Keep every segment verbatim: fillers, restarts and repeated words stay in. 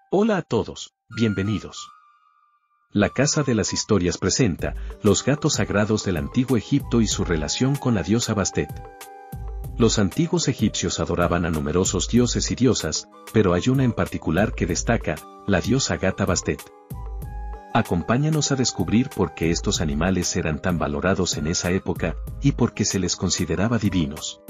Hola a todos, bienvenidos. La Casa de las Historias presenta los gatos sagrados del Antiguo Egipto y su relación con la diosa Bastet. Los antiguos egipcios adoraban a numerosos dioses y diosas, pero hay una en particular que destaca, la diosa gata Bastet. Acompáñanos a descubrir por qué estos animales eran tan valorados en esa época, y por qué se les consideraba divinos.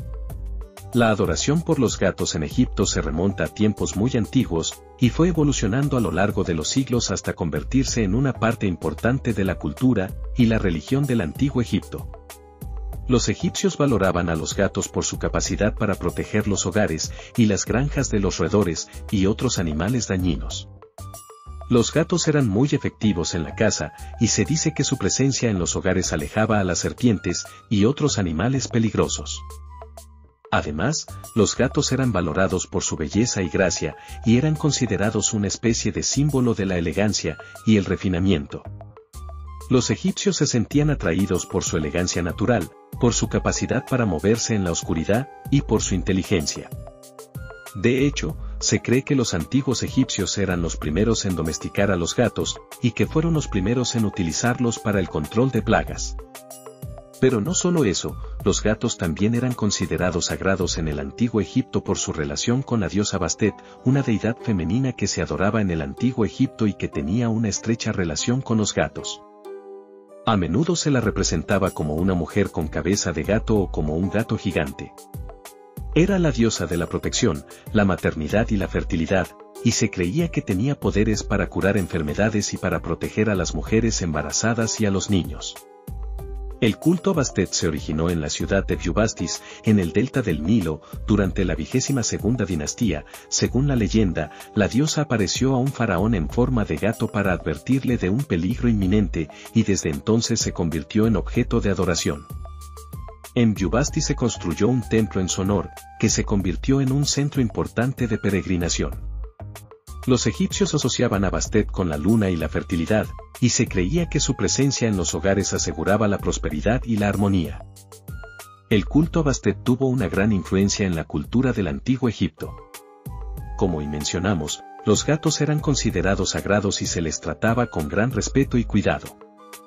La adoración por los gatos en Egipto se remonta a tiempos muy antiguos, y fue evolucionando a lo largo de los siglos hasta convertirse en una parte importante de la cultura y la religión del Antiguo Egipto. Los egipcios valoraban a los gatos por su capacidad para proteger los hogares y las granjas de los roedores y otros animales dañinos. Los gatos eran muy efectivos en la caza, y se dice que su presencia en los hogares alejaba a las serpientes y otros animales peligrosos. Además, los gatos eran valorados por su belleza y gracia, y eran considerados una especie de símbolo de la elegancia y el refinamiento. Los egipcios se sentían atraídos por su elegancia natural, por su capacidad para moverse en la oscuridad, y por su inteligencia. De hecho, se cree que los antiguos egipcios eran los primeros en domesticar a los gatos, y que fueron los primeros en utilizarlos para el control de plagas. Pero no solo eso, los gatos también eran considerados sagrados en el Antiguo Egipto por su relación con la diosa Bastet, una deidad femenina que se adoraba en el Antiguo Egipto y que tenía una estrecha relación con los gatos. A menudo se la representaba como una mujer con cabeza de gato o como un gato gigante. Era la diosa de la protección, la maternidad y la fertilidad, y se creía que tenía poderes para curar enfermedades y para proteger a las mujeres embarazadas y a los niños. El culto a Bastet se originó en la ciudad de Bubastis, en el delta del Nilo, durante la vigésima segunda dinastía. Según la leyenda, la diosa apareció a un faraón en forma de gato para advertirle de un peligro inminente, y desde entonces se convirtió en objeto de adoración. En Bubastis se construyó un templo en su honor, que se convirtió en un centro importante de peregrinación. Los egipcios asociaban a Bastet con la luna y la fertilidad, y se creía que su presencia en los hogares aseguraba la prosperidad y la armonía. El culto a Bastet tuvo una gran influencia en la cultura del Antiguo Egipto. Como mencionamos, los gatos eran considerados sagrados y se les trataba con gran respeto y cuidado.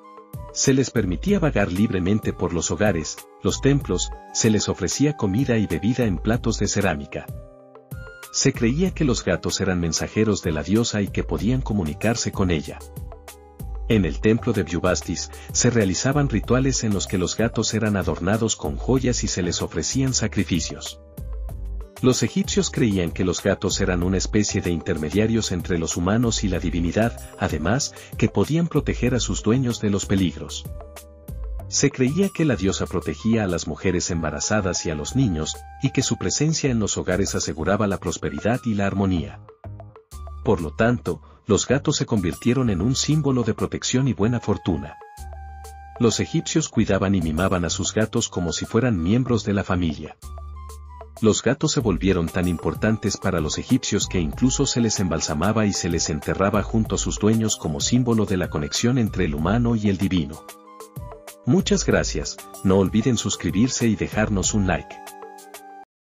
Se les permitía vagar libremente por los hogares, los templos, se les ofrecía comida y bebida en platos de cerámica. Se creía que los gatos eran mensajeros de la diosa y que podían comunicarse con ella. En el templo de Bubastis, se realizaban rituales en los que los gatos eran adornados con joyas y se les ofrecían sacrificios. Los egipcios creían que los gatos eran una especie de intermediarios entre los humanos y la divinidad, además, que podían proteger a sus dueños de los peligros. Se creía que la diosa protegía a las mujeres embarazadas y a los niños, y que su presencia en los hogares aseguraba la prosperidad y la armonía. Por lo tanto, los gatos se convirtieron en un símbolo de protección y buena fortuna. Los egipcios cuidaban y mimaban a sus gatos como si fueran miembros de la familia. Los gatos se volvieron tan importantes para los egipcios que incluso se les embalsamaba y se les enterraba junto a sus dueños como símbolo de la conexión entre el humano y el divino. Muchas gracias, no olviden suscribirse y dejarnos un like.